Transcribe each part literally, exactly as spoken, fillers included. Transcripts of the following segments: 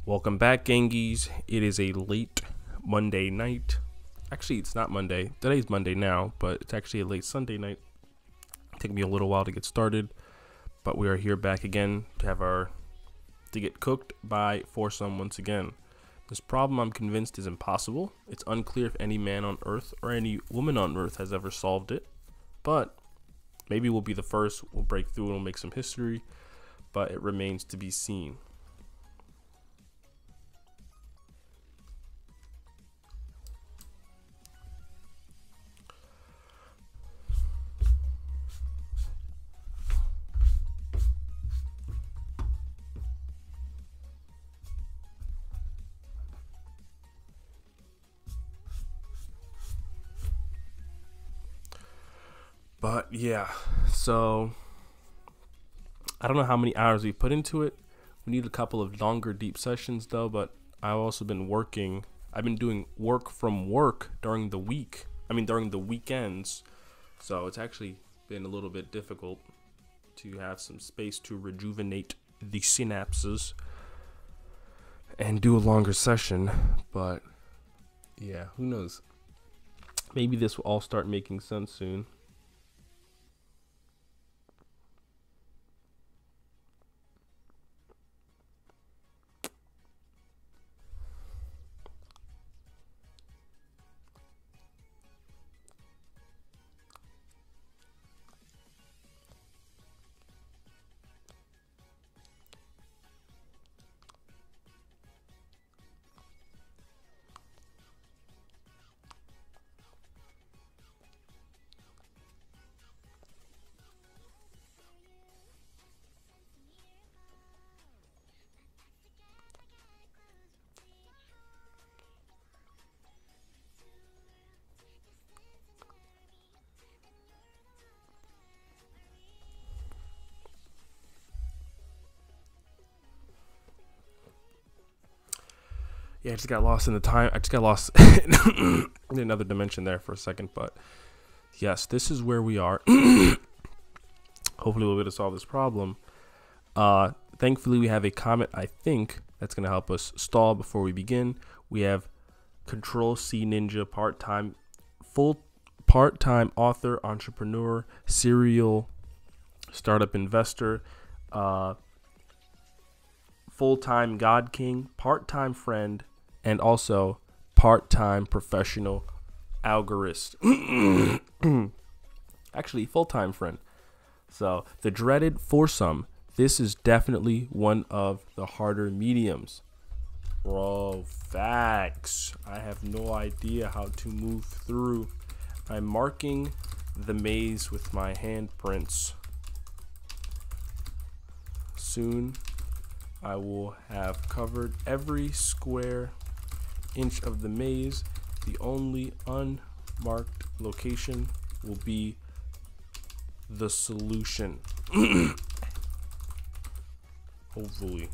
Welcome back, Gangies. It is a late Monday night. Actually, it's not Monday. Today's Monday now, but it's actually a late Sunday night. It took me a little while to get started, but we are here back again to have our to get cooked by foursome once again. This problem, I'm convinced, is impossible. It's unclear if any man on Earth or any woman on Earth has ever solved it, but maybe we'll be the first. We'll break through and we'll make some history, but it remains to be seen. But yeah, so I don't know how many hours we put into it. We need a couple of longer deep sessions though, but I've also been working. I've been doing work from work during the week. I mean, during the weekends. So it's actually been a little bit difficult to have some space to rejuvenate the synapses and do a longer session. But yeah, who knows? Maybe this will all start making sense soon. Yeah, I just got lost in the time. I just got lost in another dimension there for a second. But yes, this is where we are. Hopefully we'll be able to solve this problem. Uh, thankfully, we have a comment, I think, that's going to help us stall before we begin. We have Control C Ninja, part-time, full part-time author, entrepreneur, serial startup investor, uh, full-time God King, part-time friend, and also part-time professional algorist. Actually, full-time friend. So the dreaded foursome. This is definitely one of the harder mediums. Bro, facts. I have no idea how to move through. I'm marking the maze with my handprints. Soon I will have covered every square inch of the maze. The only unmarked location will be the solution. Hopefully.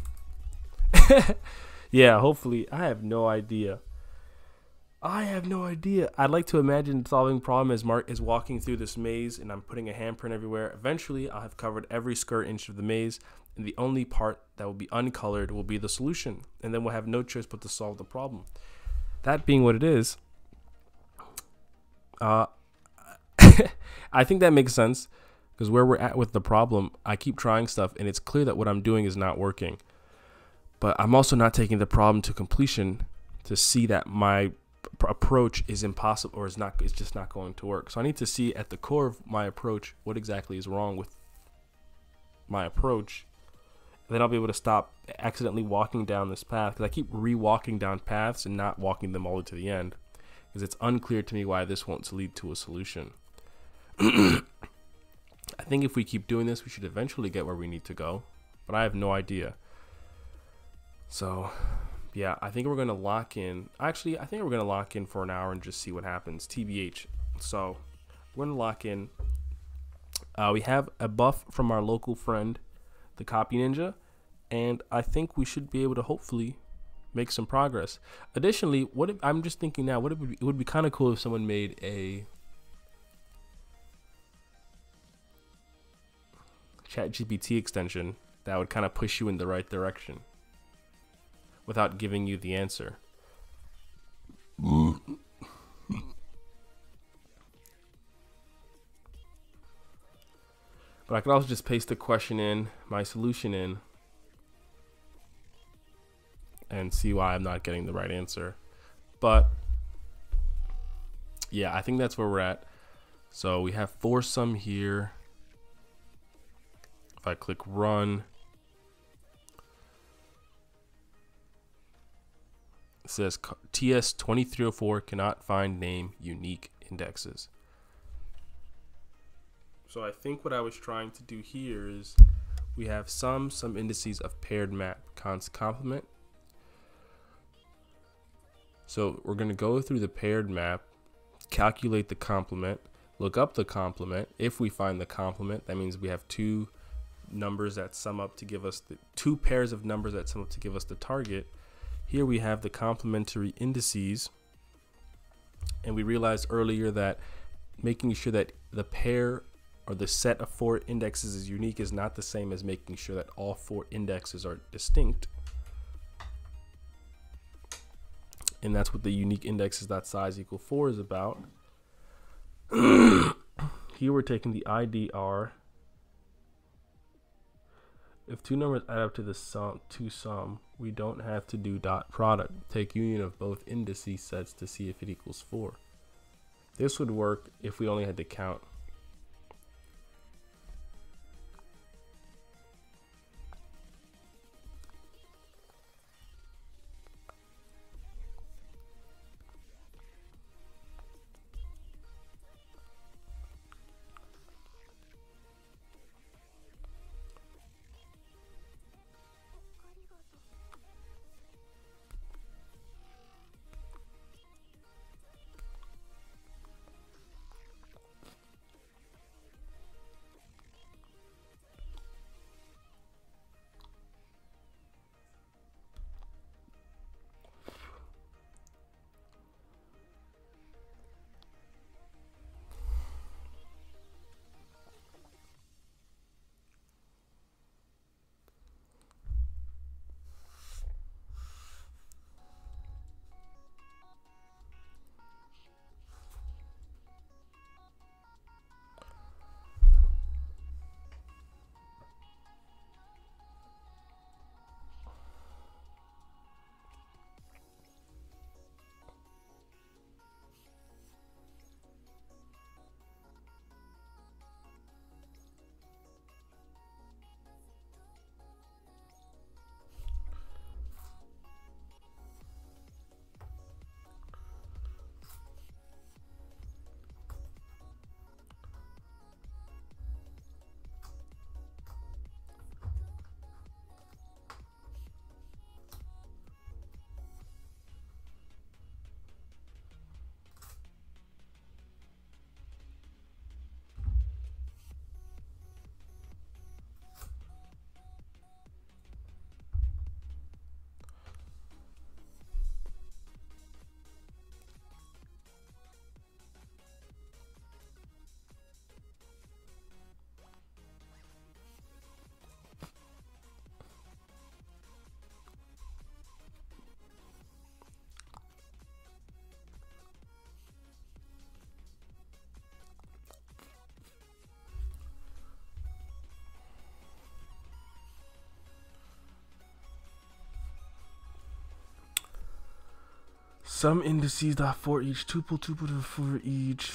Yeah, hopefully. I have no idea. I have no idea. I'd like to imagine solving problem as Mark is walking through this maze and I'm putting a handprint everywhere. Eventually, I'll have covered every square inch of the maze, and the only part that will be uncolored will be the solution. And then we'll have no choice but to solve the problem. That being what it is, uh, I think that makes sense, because where we're at with the problem, I keep trying stuff and it's clear that what I'm doing is not working. But I'm also not taking the problem to completion to see that my approach is impossible or is not, it's just not going to work. So I need to see at the core of my approach what exactly is wrong with my approach. And then I'll be able to stop accidentally walking down this path, because I keep re-walking down paths and not walking them all the way to the end, because it's unclear to me why this won't lead to a solution. I think if we keep doing this, we should eventually get where we need to go, but I have no idea. So yeah, I think we're going to lock in. Actually, I think we're going to lock in for an hour and just see what happens. T B H. So we're going to lock in. Uh, we have a buff from our local friend, the Copy Ninja, and I think we should be able to hopefully make some progress. Additionally, what if, I'm just thinking now, what it would be, it would be kind of cool if someone made a ChatGPT extension that would kind of push you in the right direction. without giving you the answer. But I could also just paste the question in, my solution in, and see why I'm not getting the right answer. But yeah, I think that's where we're at. So we have foursome here. If I click run, it says T S twenty-three oh four cannot find name unique indexes. So I think what I was trying to do here is we have some some indices of paired map const complement. So we're going to go through the paired map, calculate the complement, look up the complement. If we find the complement, that means we have two numbers that sum up to give us the two pairs of numbers that sum up to give us the target. Here we have the complementary indices, and we realized earlier that making sure that the pair or the set of four indexes is unique is not the same as making sure that all four indexes are distinct. And that's what the unique indexes.size equal four is about. Here we're taking the I D R. If two numbers add up to the sum to sum, we don't have to do dot product. Take union of both indices sets to see if it equals four. This would work if we only had to count. Some indices dot for each, tuple tuple for each.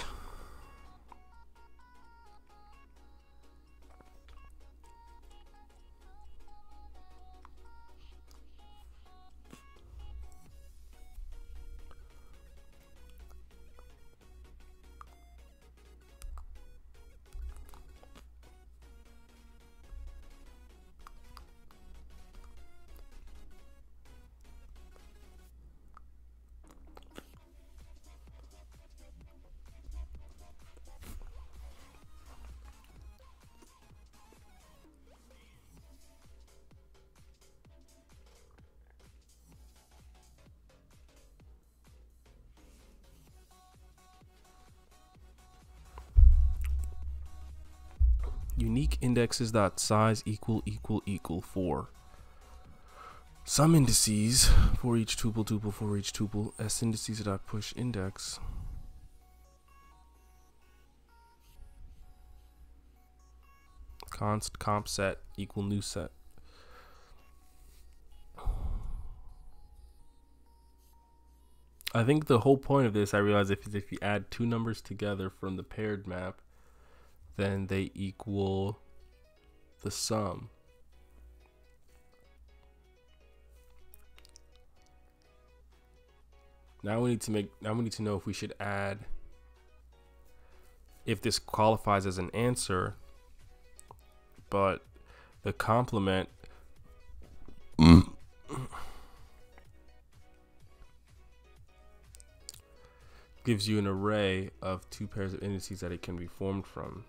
Unique indexes dot size equal equal equal four. some indices for each tuple, tuple for each tuple, s indices dot push index. Const comp set equal new set. I think the whole point of this, I realize, if is if you add two numbers together from the paired map, then they equal the sum. Now we need to make now we need to know if we should add, if this qualifies as an answer, but the complement gives you an array of two pairs of indices that it can be formed from.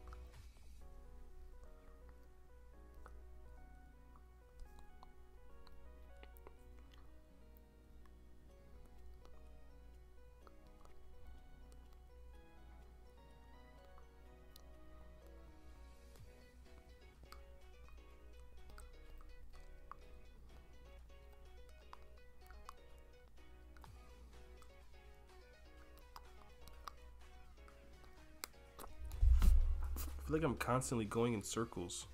I feel like I'm constantly going in circles.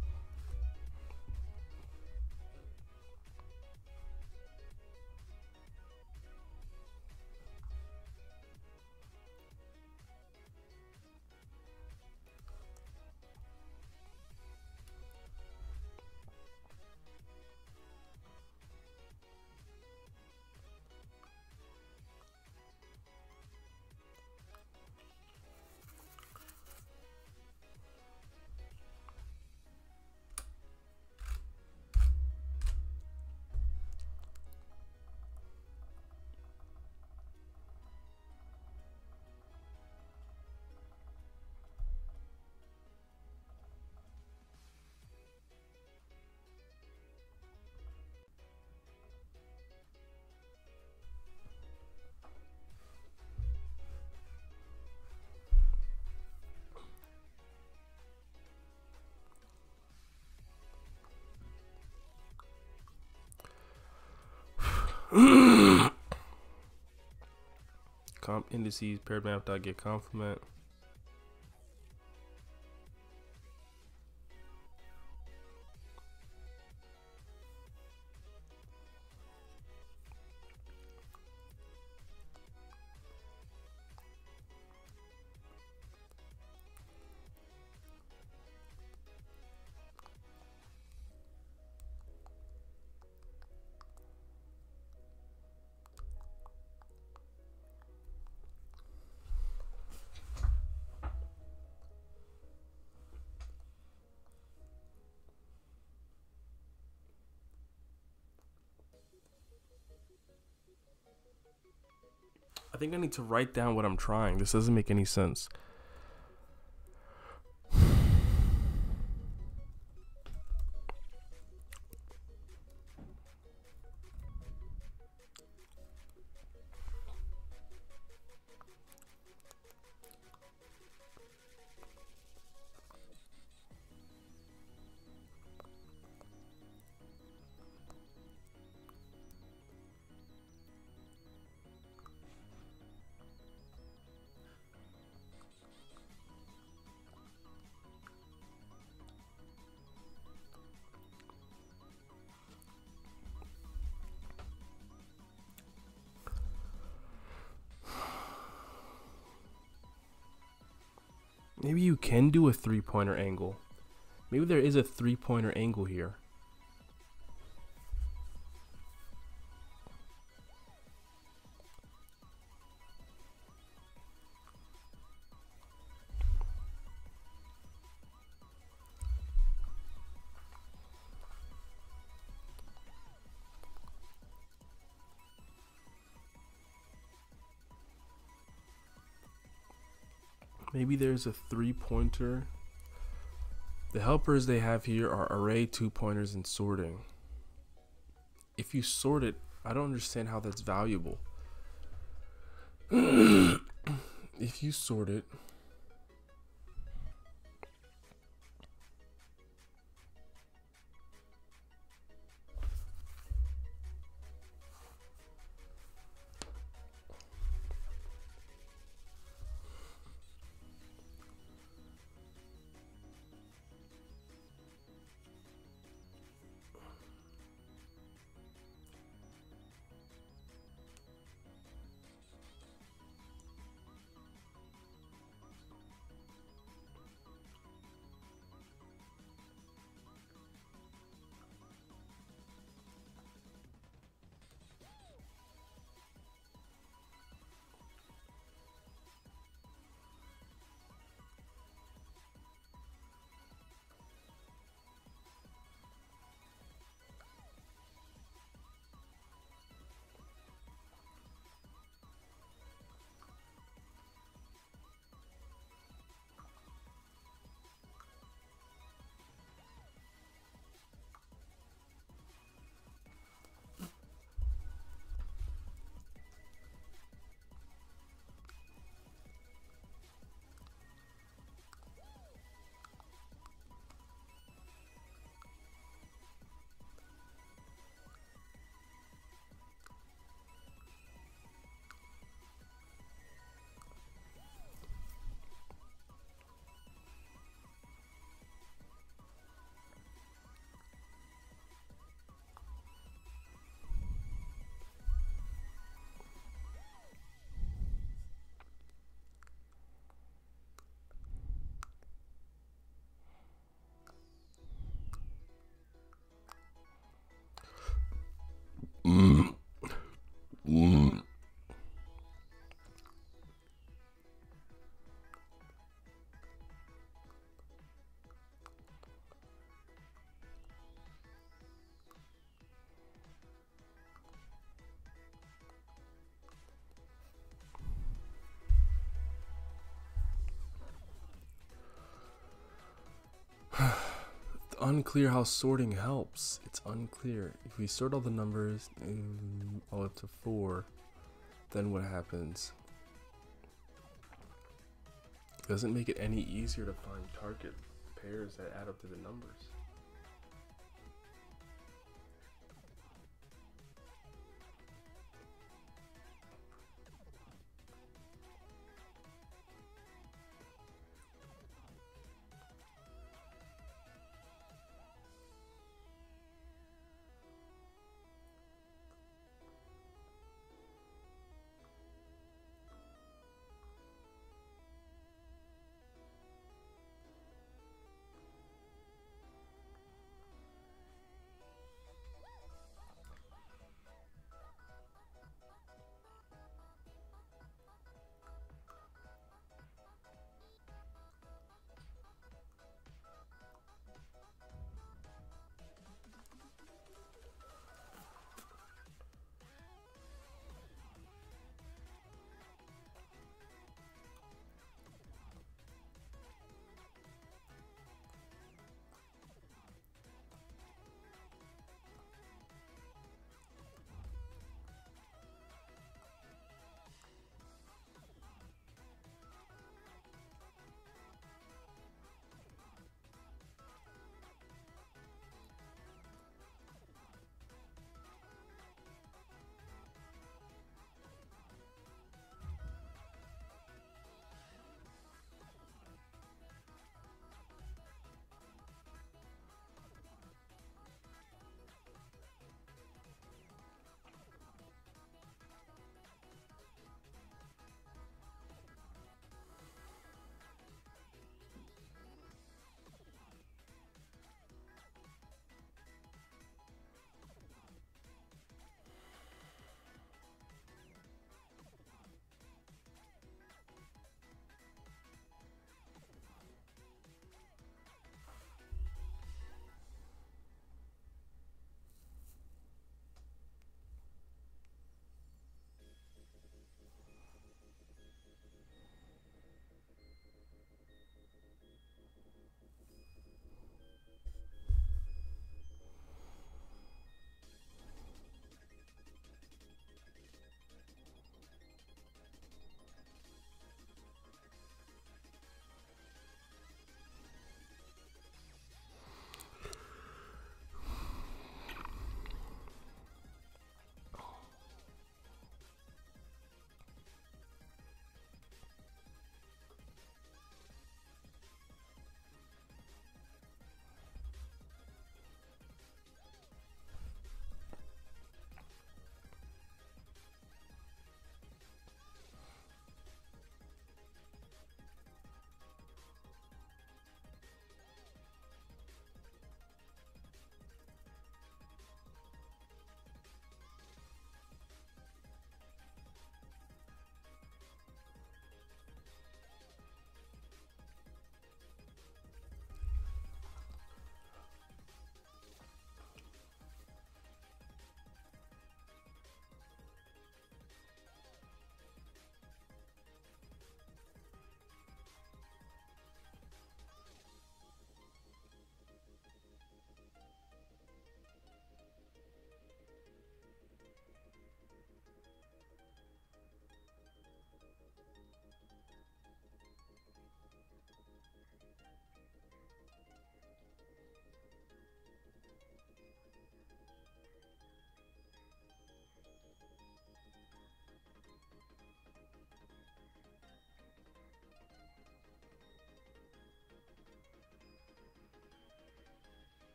Comp indices paired map dot get complement. I think I need to write down what I'm trying. This doesn't make any sense. Maybe you can do a three-pointer angle. Maybe there is a three-pointer angle here. Maybe there's a three-pointer. The helpers they have here are array, two-pointers, and sorting. If you sort it, I don't understand how that's valuable. If you sort it, unclear how sorting helps. It's unclear. If we sort all the numbers um, all up to four, then what happens? Doesn't make it any easier to find target pairs that add up to the numbers.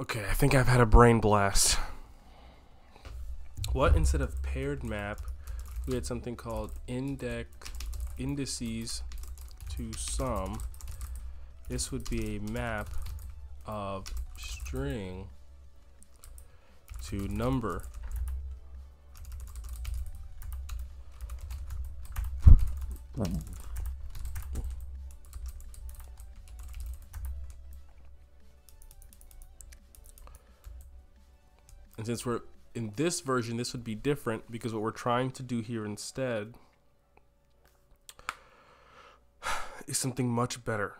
Okay, I think I've had a brain blast. What instead of paired map, we had something called index indices to sum. This would be a map of string to number. And since we're in this version, this would be different because what we're trying to do here instead is something much better.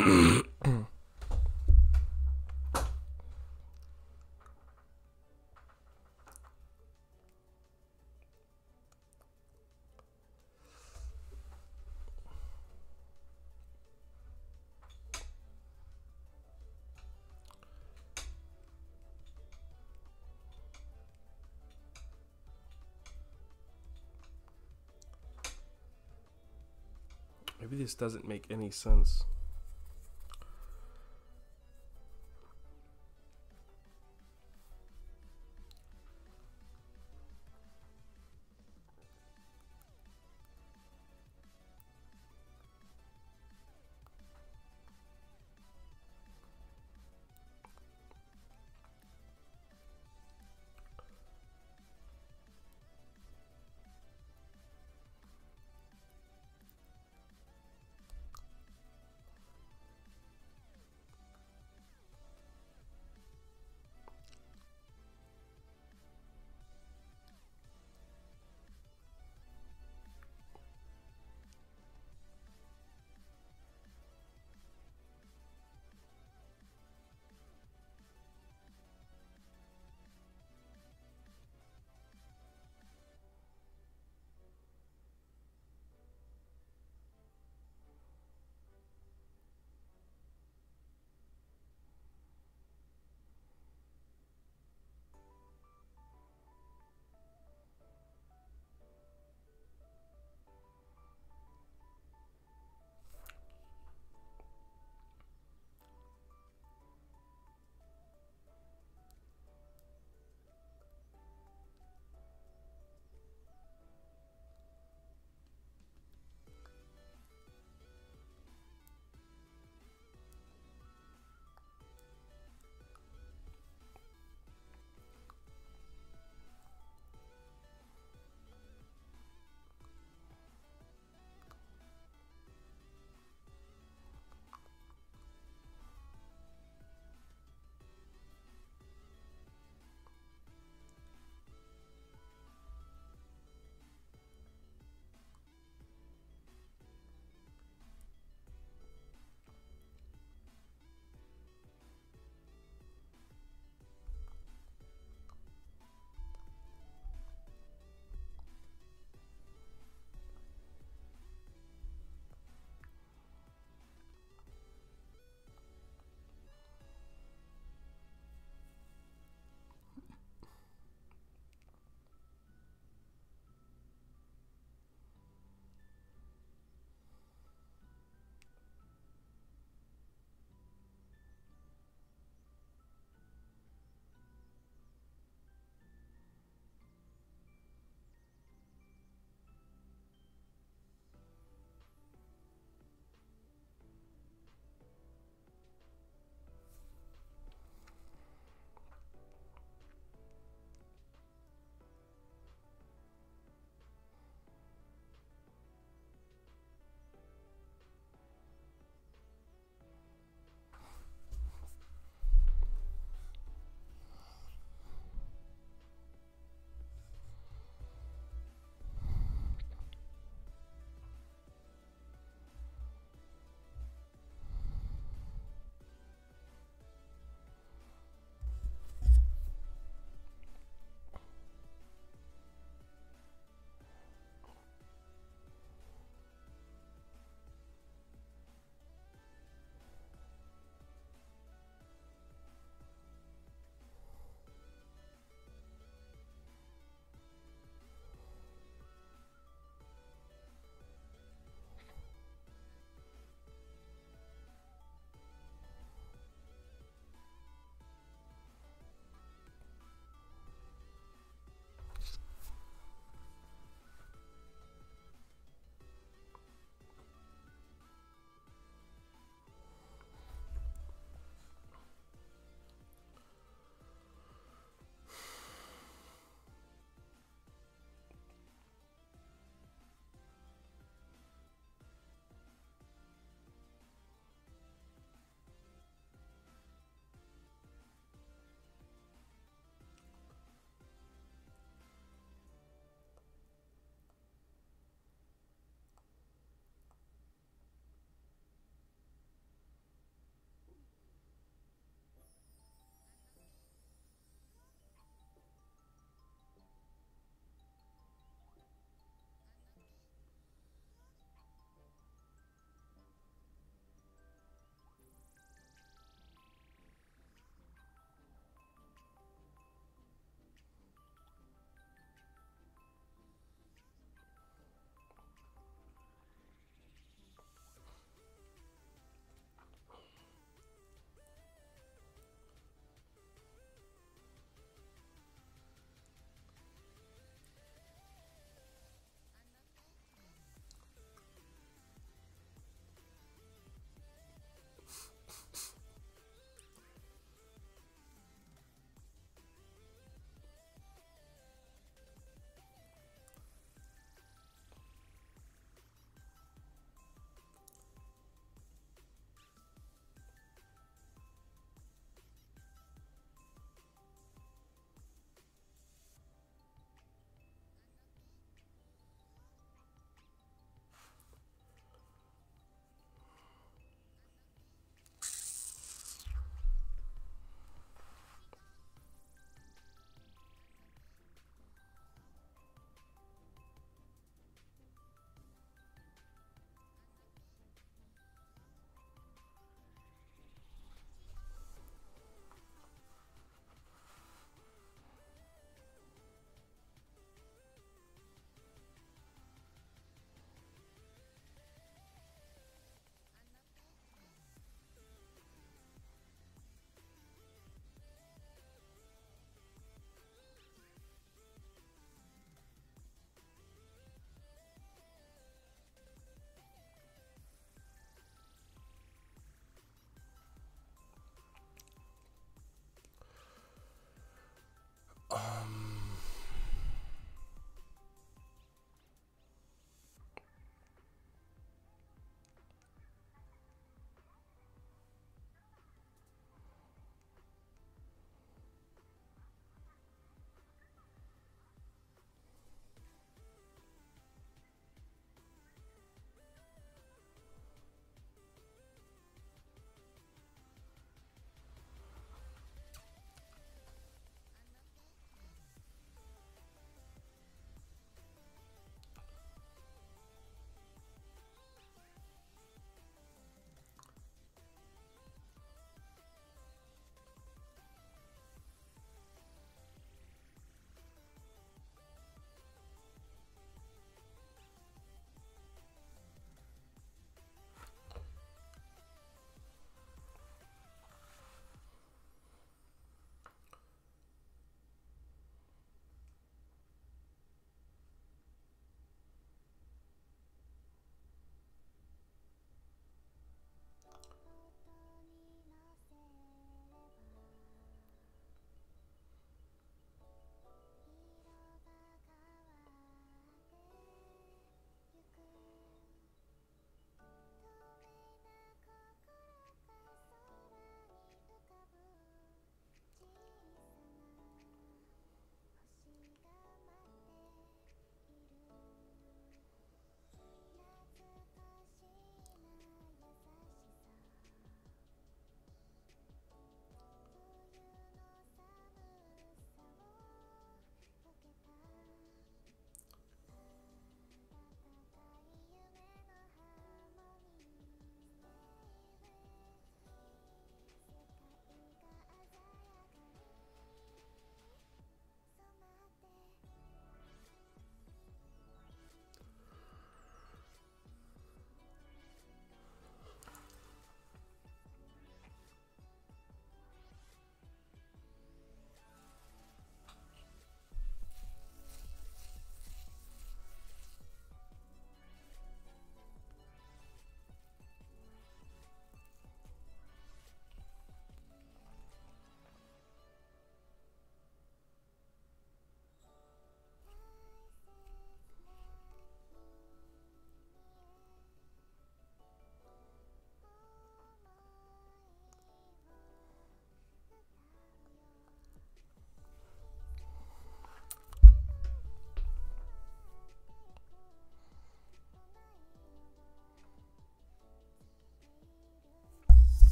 Maybe this doesn't make any sense.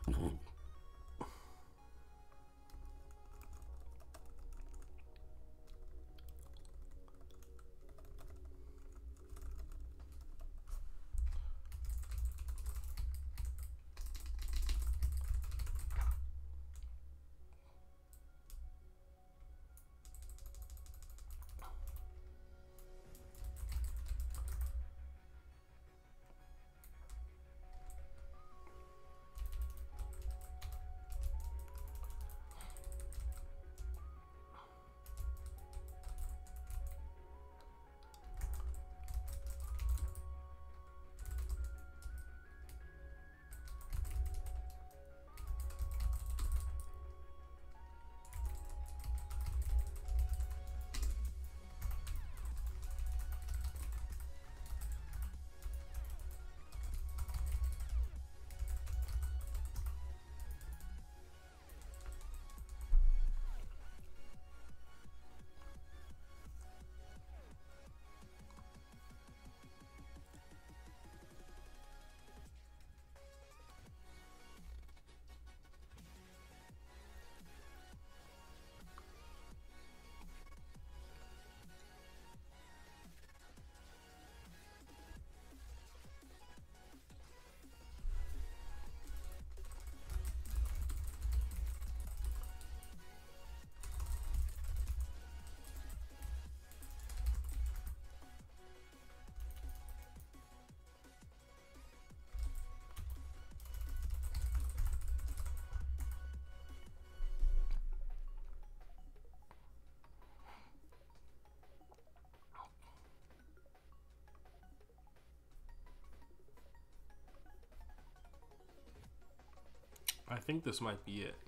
I think this might be it.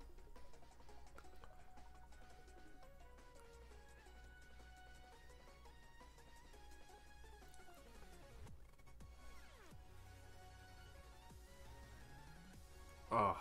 Oh.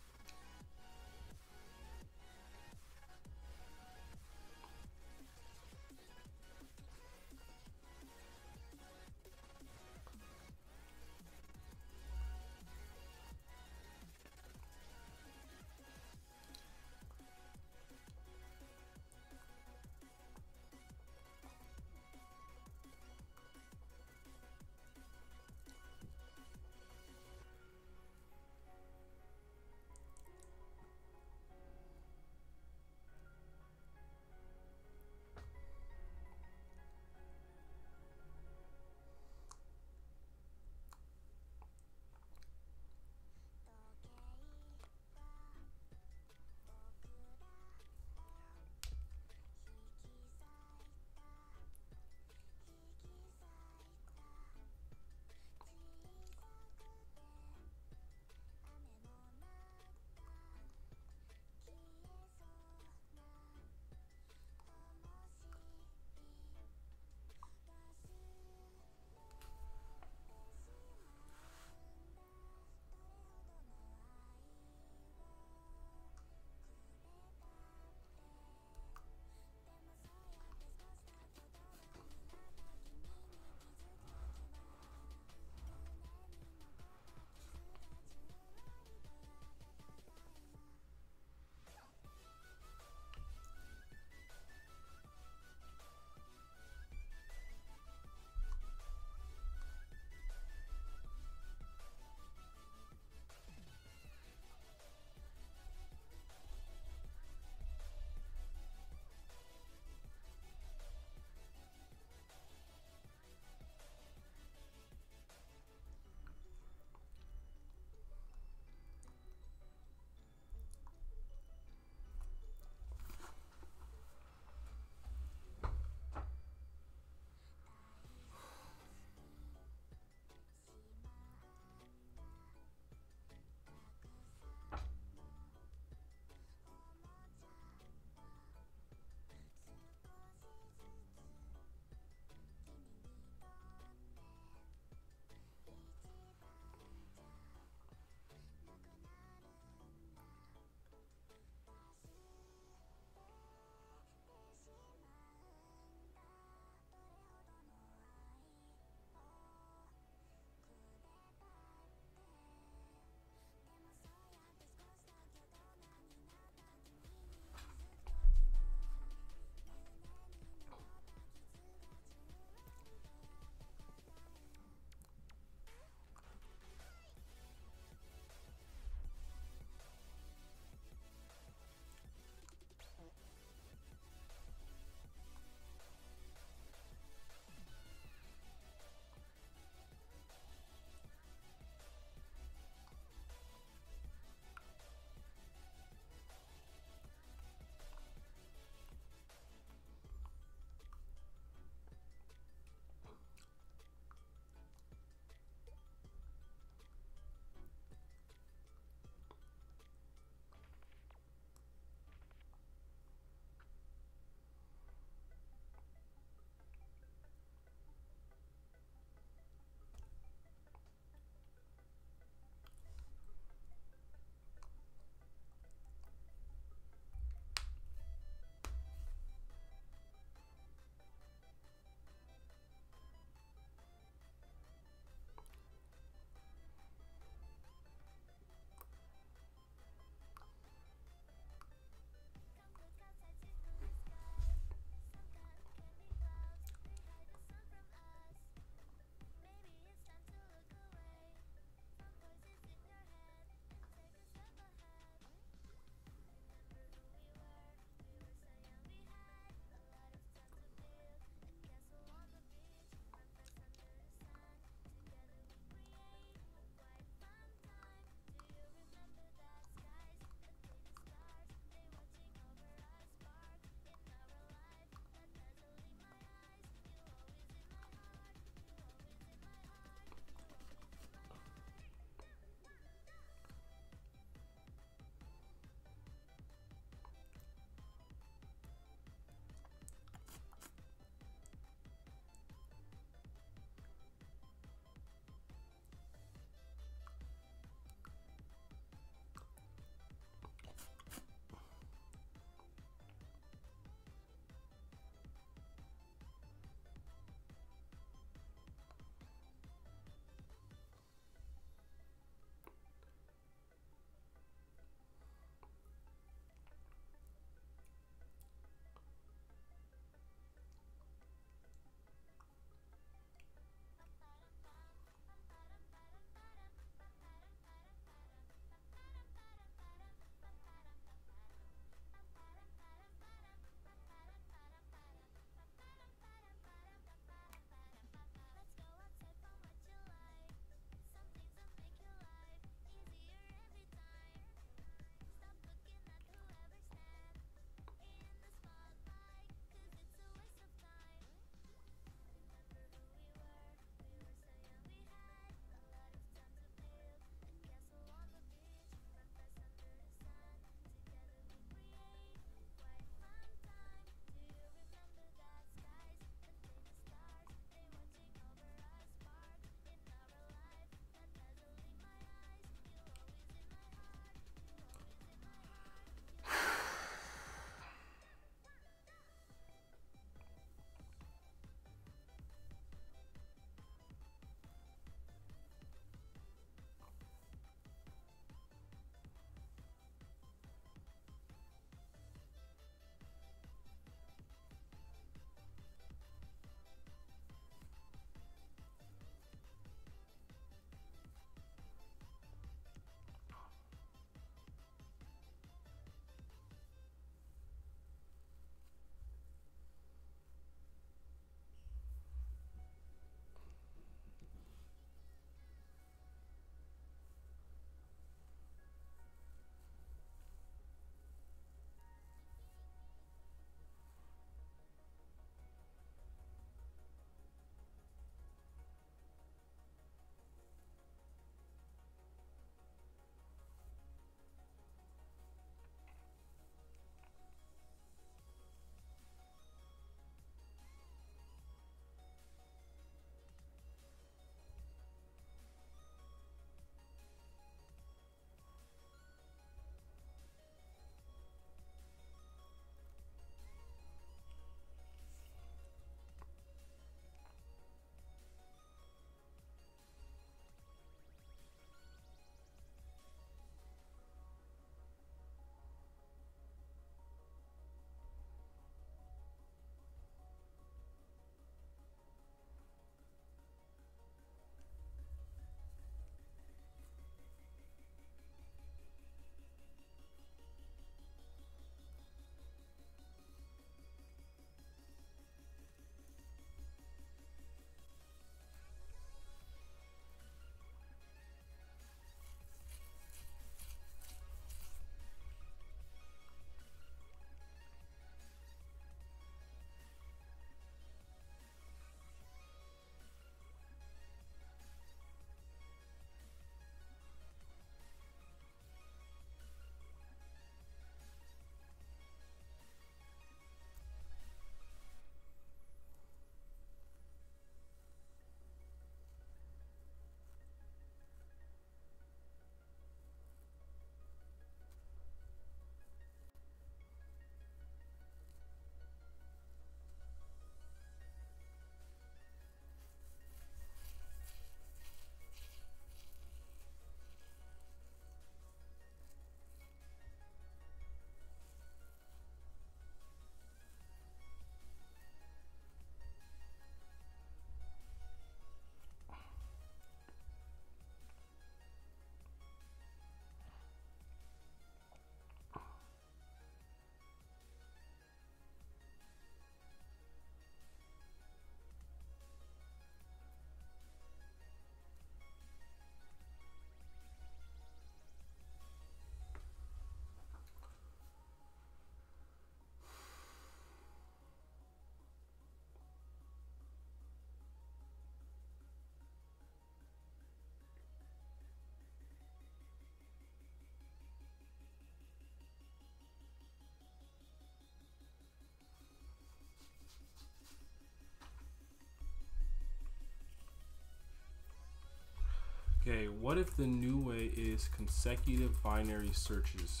Okay, what if the new way is consecutive binary searches?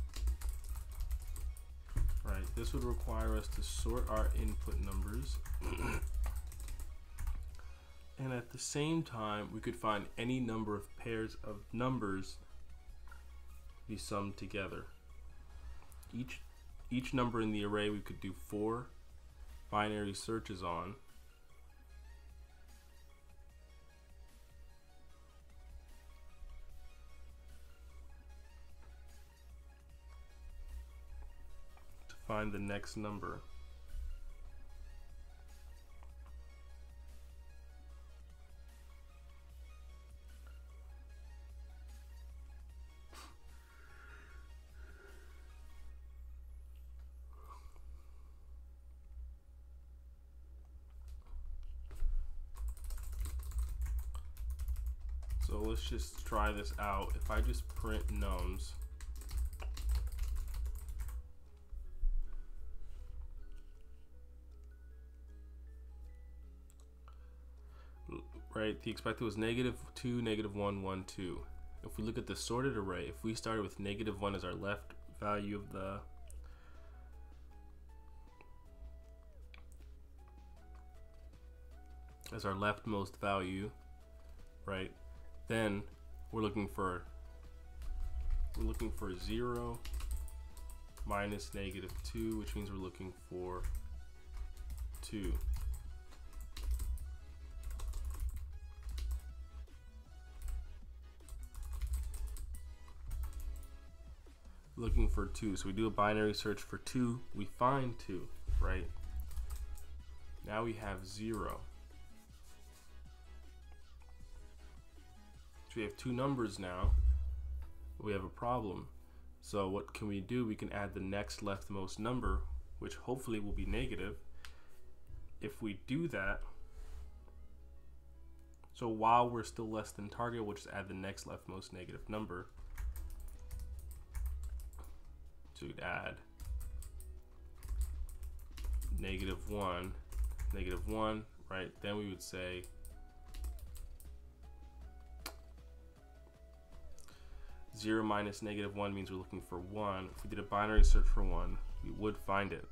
Right, this would require us to sort our input numbers. And at the same time, we could find any number of pairs of numbers be summed together. Each, each number in the array we could do four binary searches on. To find the next number. So let's just try this out. If I just print nums, right, the expected was negative two, negative one, one, two. If we look at the sorted array, if we started with negative one as our left value of the as our leftmost value, right? Then we're looking for we're looking for zero minus negative two, which means we're looking for two. Looking for two. So we do a binary search for two, we find two, right? Now we have zero. So we have two numbers now. We have a problem. So what can we do? We can add the next leftmost number, which hopefully will be negative. If we do that, so while we're still less than target, we'll just add the next leftmost negative number. So we'd add negative one, negative one, right? Then we would say zero minus negative one means we're looking for one. If we did a binary search for one, we would find it.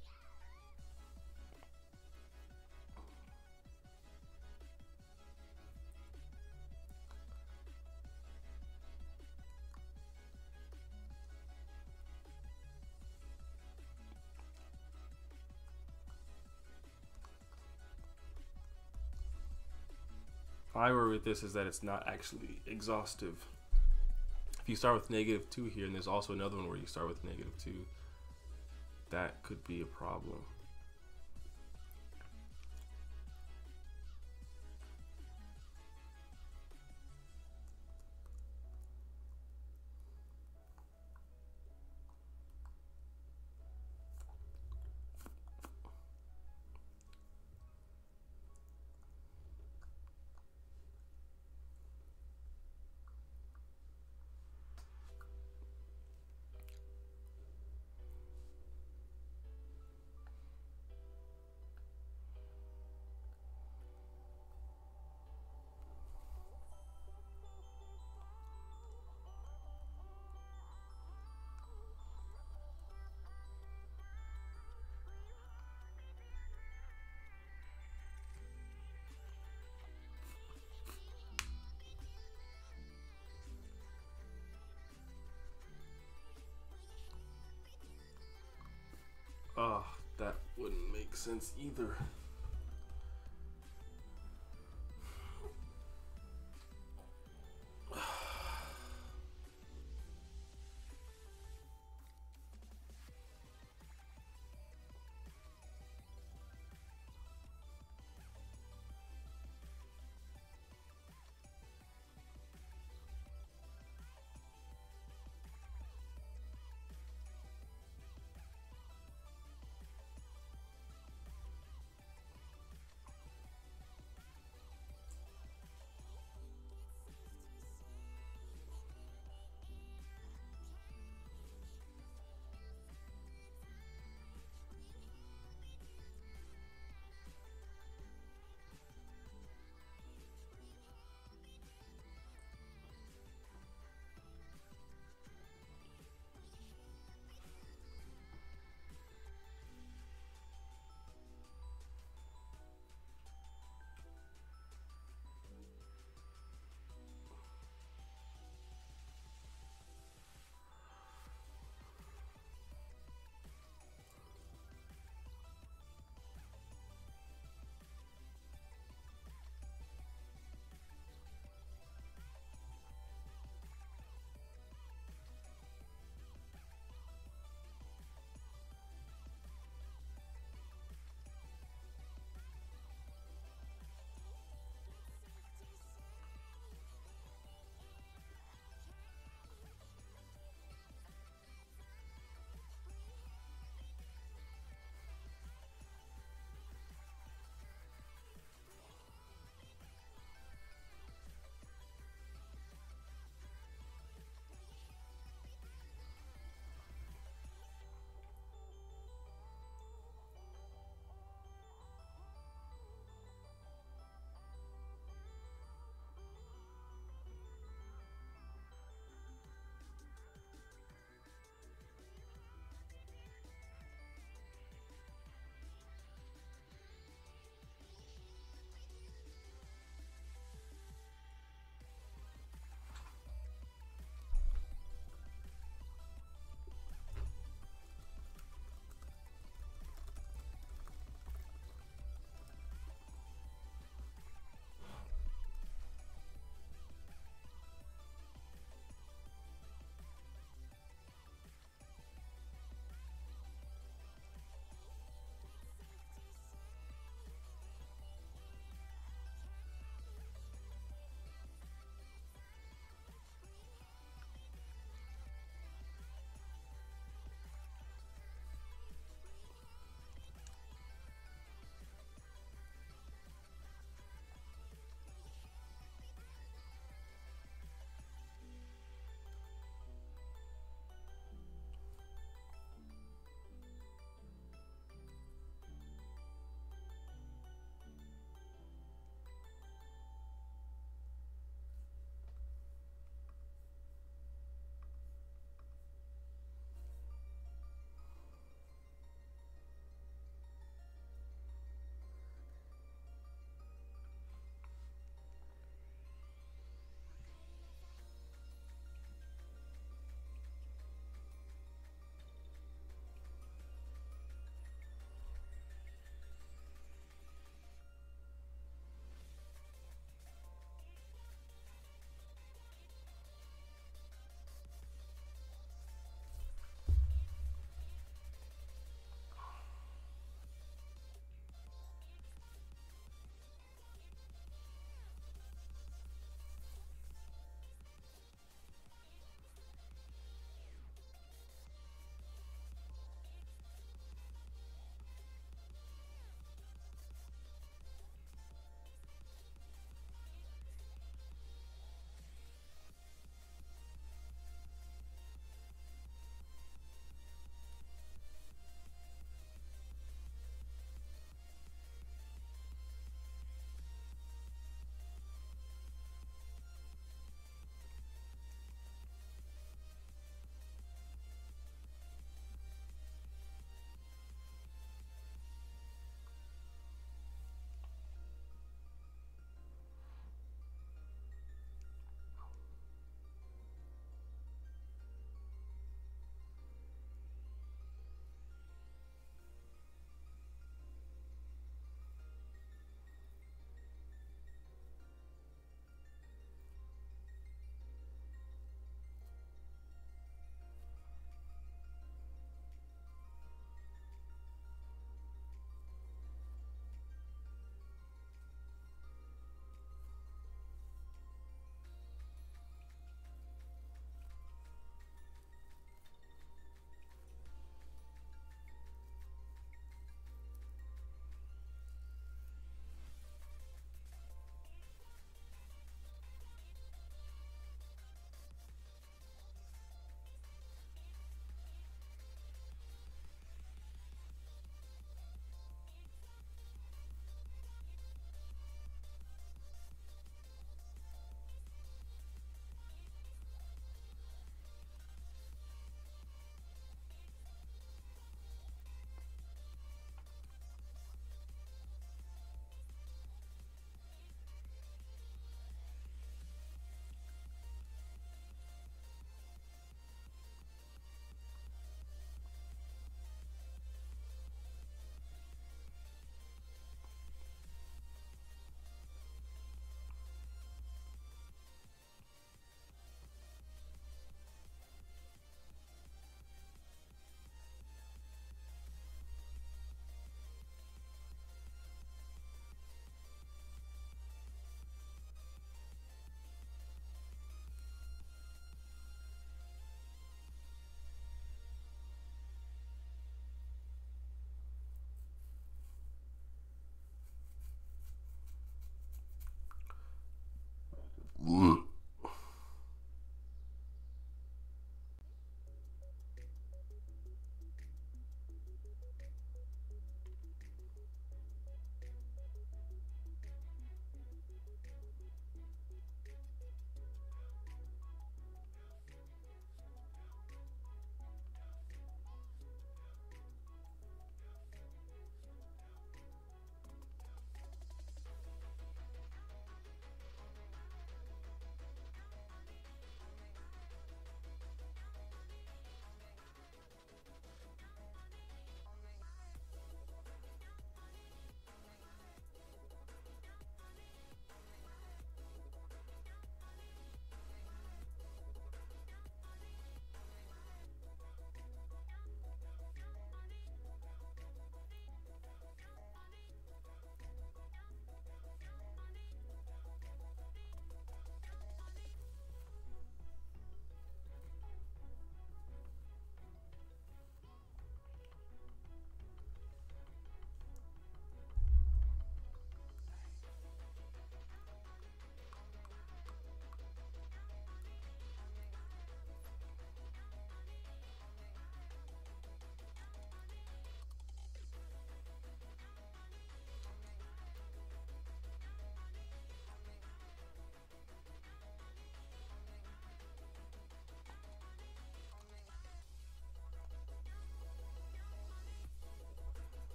My worry with this is that it's not actually exhaustive. If you start with negative two here, and there's also another one where you start with negative two, that could be a problem. Oh, that wouldn't make sense either.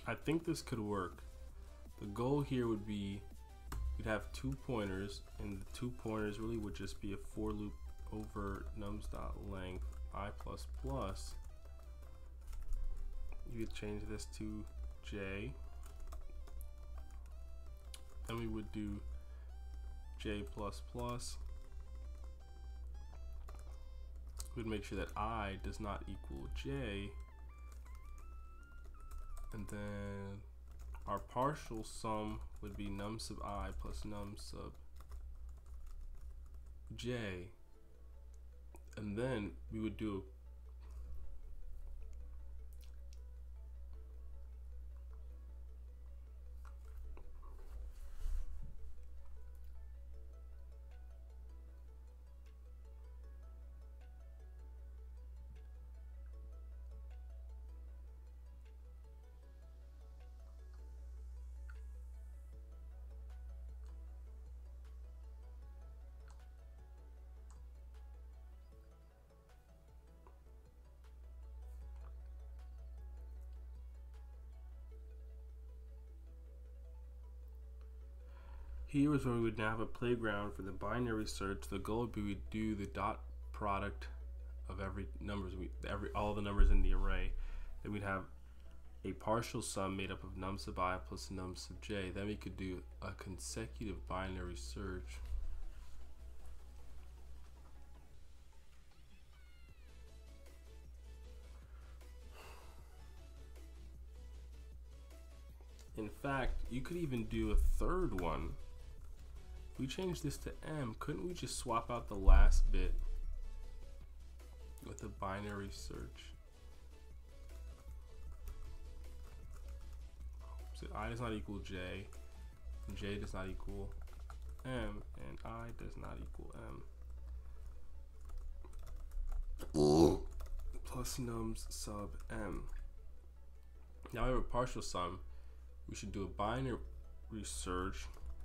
I think this could work. The goal here would be we'd have two pointers, and the two pointers really would just be a for loop over nums.length I plus plus. You could change this to j. Then we would do j plus plus. We'd make sure that I does not equal j. And then our partial sum would be num sub I plus num sub j. And then we would do here is where we would now have a playground for the binary search. The goal would be we do the dot product of every numbers, we every all the numbers in the array. Then we'd have a partial sum made up of num sub I plus num sub j. Then we could do a consecutive binary search. In fact, you could even do a third one. If we change this to m, couldn't we just swap out the last bit with a binary search? So I does not equal j, and j does not equal m, and I does not equal m. Plus nums sub m. Now we have a partial sum. We should do a binary search.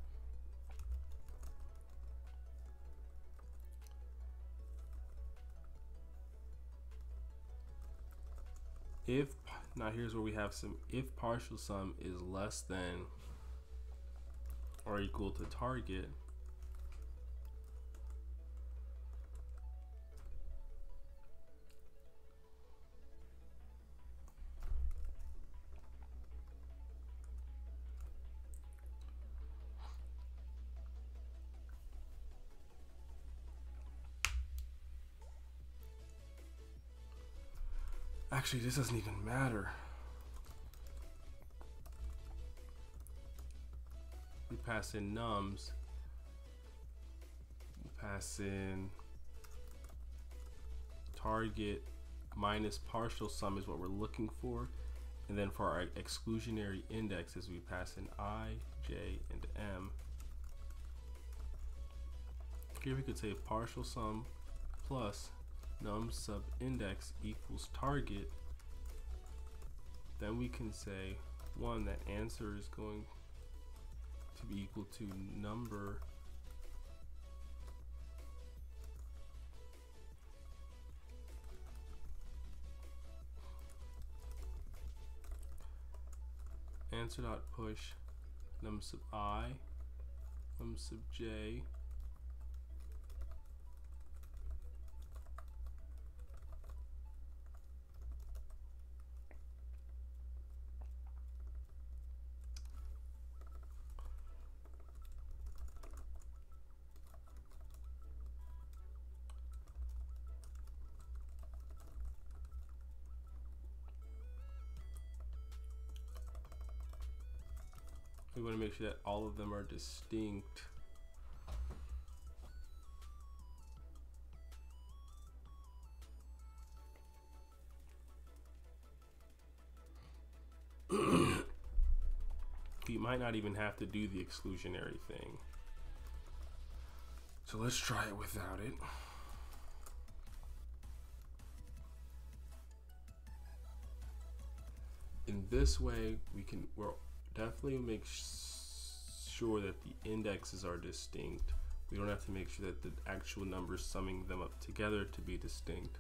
If, now here's where we have some, if partial sum is less than or equal to target, actually, this doesn't even matter. We pass in nums. We pass in target minus partial sum is what we're looking for. And then for our exclusionary indexes, we pass in I, J, and M. Here we could say partial sum plus num sub index equals target. Then we can say one, that answer is going to be equal to number answer dot push num sub I, num sub j, we want to make sure that all of them are distinct. You might not even have to do the exclusionary thing. So let's try it without it. In this way, we can we're definitely make sure that the indexes are distinct. We don't have to make sure that the actual numbers summing them up together to be distinct.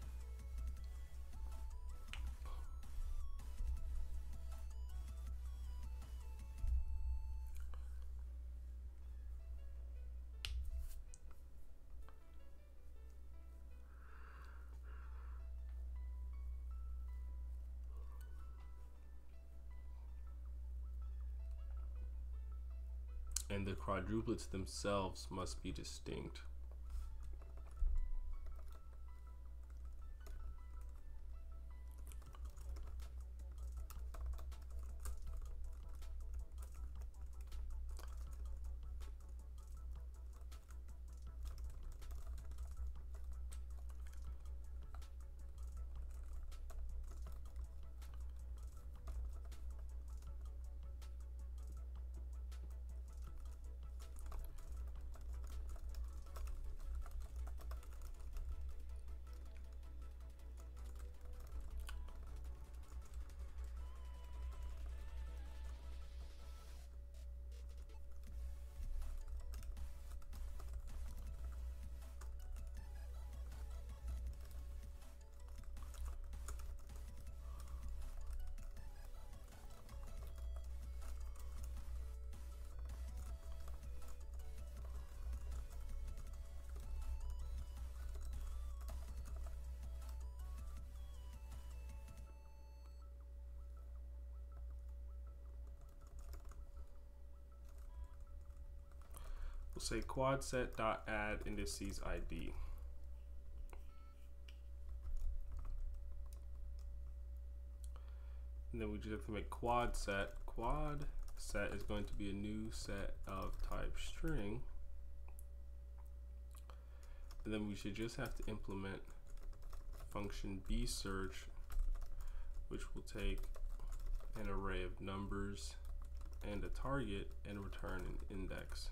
and the quadruplets themselves must be distinct. We'll say quad set dot add indices I D. And then we just have to make quad set. Quad set is going to be a new set of type string. And then we should just have to implement function bsearch, which will take an array of numbers and a target and return an index.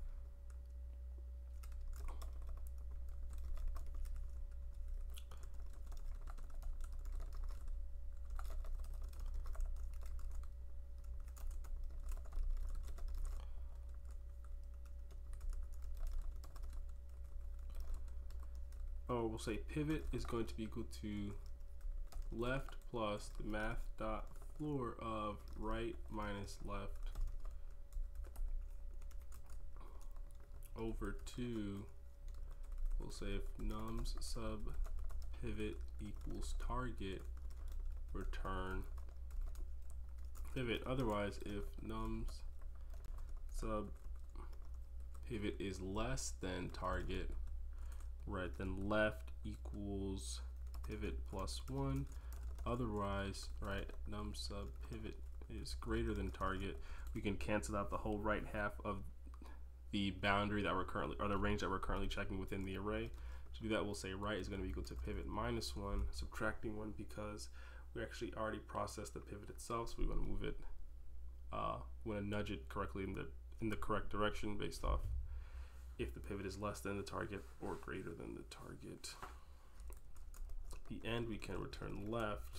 Oh, we'll say pivot is going to be equal to left plus the math dot floor of right minus left over two. We'll say if nums sub pivot equals target, return pivot. Otherwise, if nums sub pivot is less than target, right, then left equals pivot plus one. Otherwise, right, num sub pivot is greater than target. We can cancel out the whole right half of the boundary that we're currently, or the range that we're currently checking within the array. To do that, we'll say right is going to be equal to pivot minus one, subtracting one because we actually already processed the pivot itself, so we want to move it, uh, we want to nudge it correctly in the in the correct direction based off if the pivot is less than the target or greater than the target. At the end, we can return left.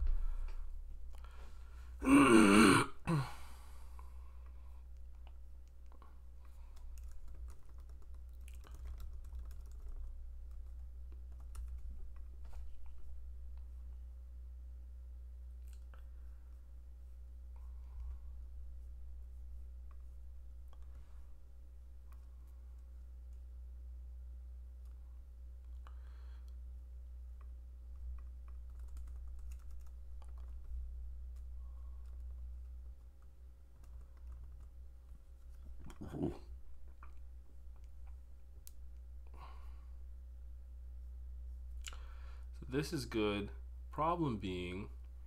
So this is good. Problem being,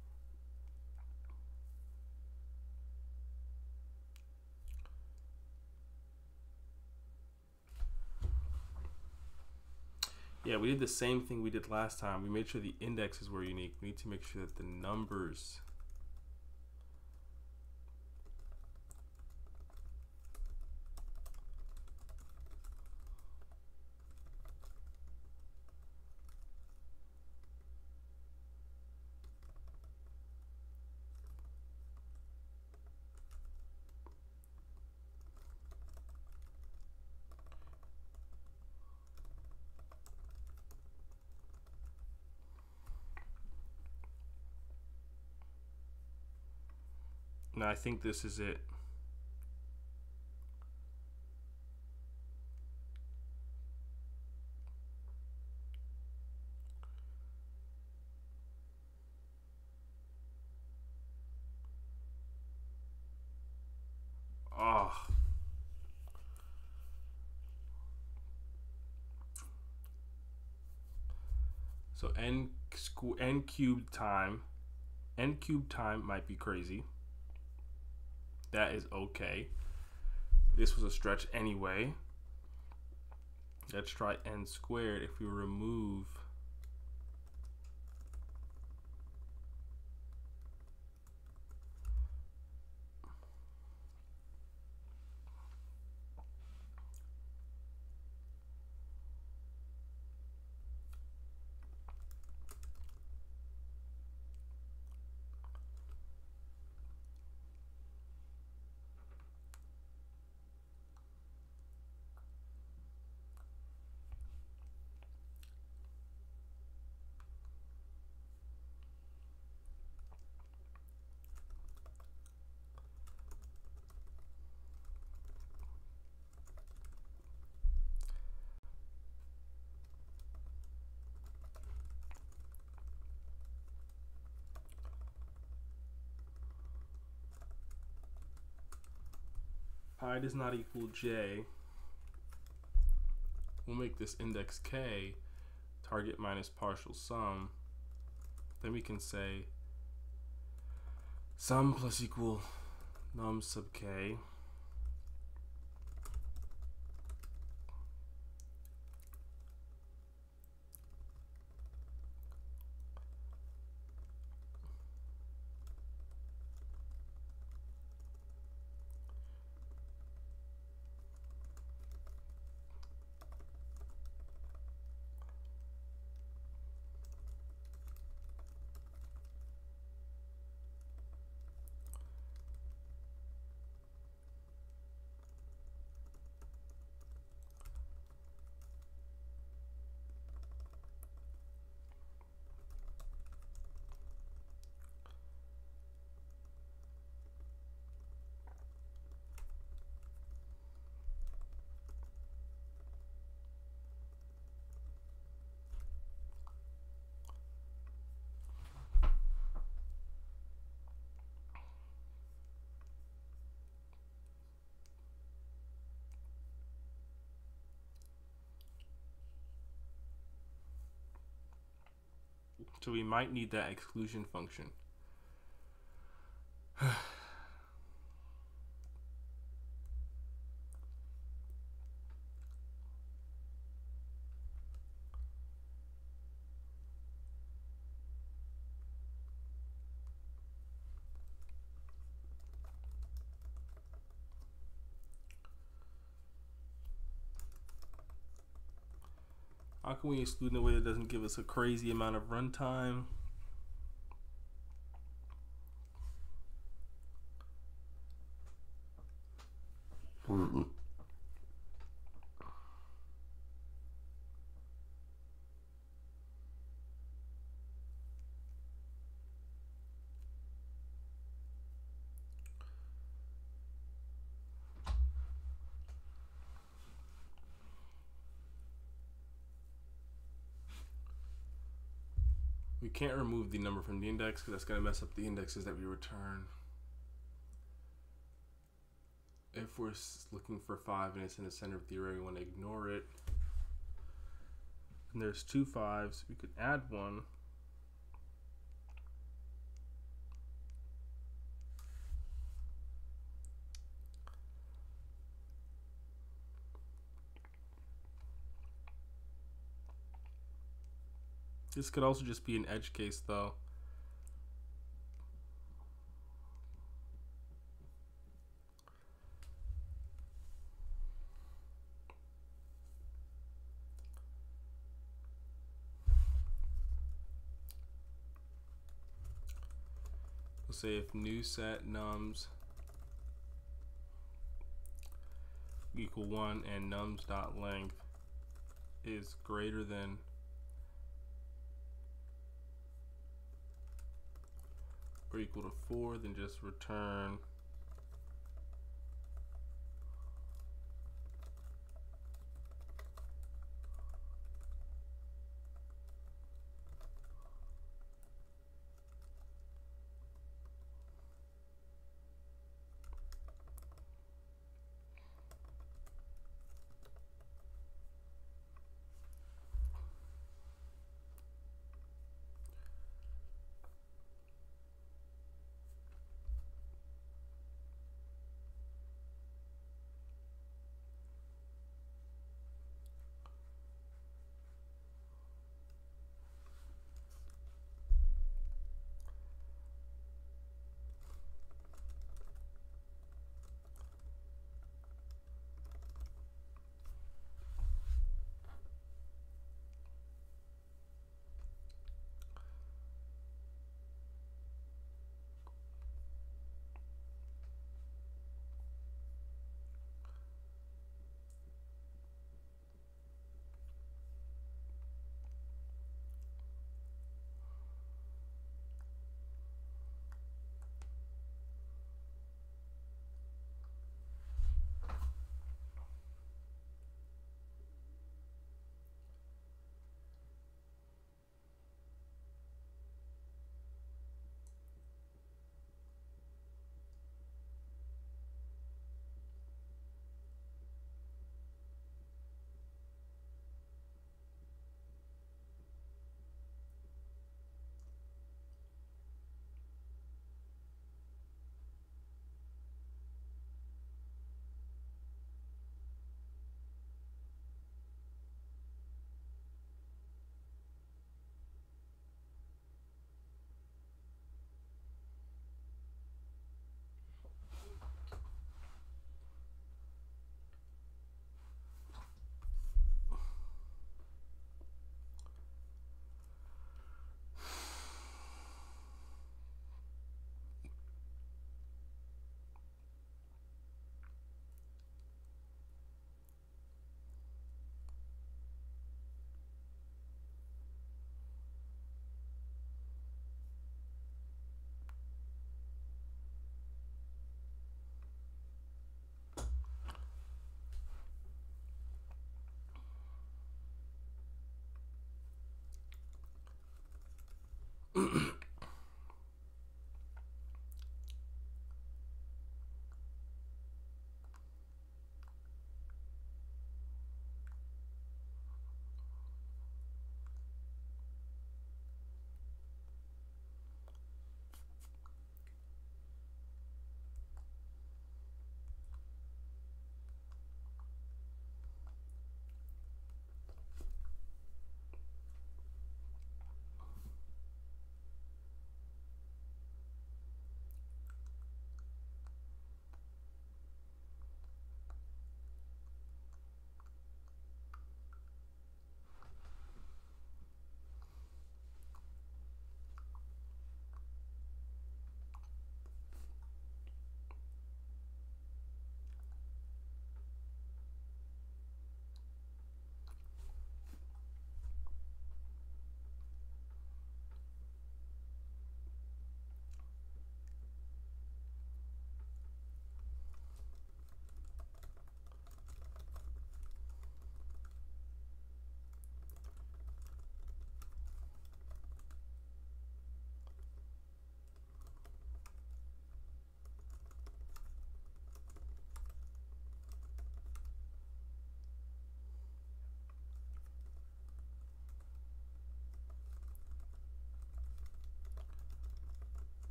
yeah, we did the same thing we did last time. We made sure the indexes were unique. We need to make sure that the numbers Now I think this is it. Oh, So n squ- n cubed time, n cubed time might be crazy. That is okay. This was a stretch anyway. Let's try n squared if we remove I does not equal j. We'll make this index k target minus partial sum. Then we can say sum plus equal num sub k. So we might need that exclusion function. How can we exclude in a way that doesn't give us a crazy amount of runtime? Mm-hmm. We can't remove the number from the index because that's going to mess up the indexes that we return. If we're looking for five and it's in the center of the array, we want to ignore it. And there's two fives. We could add one. This could also just be an edge case though. We'll say if new set nums equal one and nums dot length is greater than or equal to four, then just return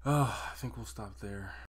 Oh, I think we'll stop there.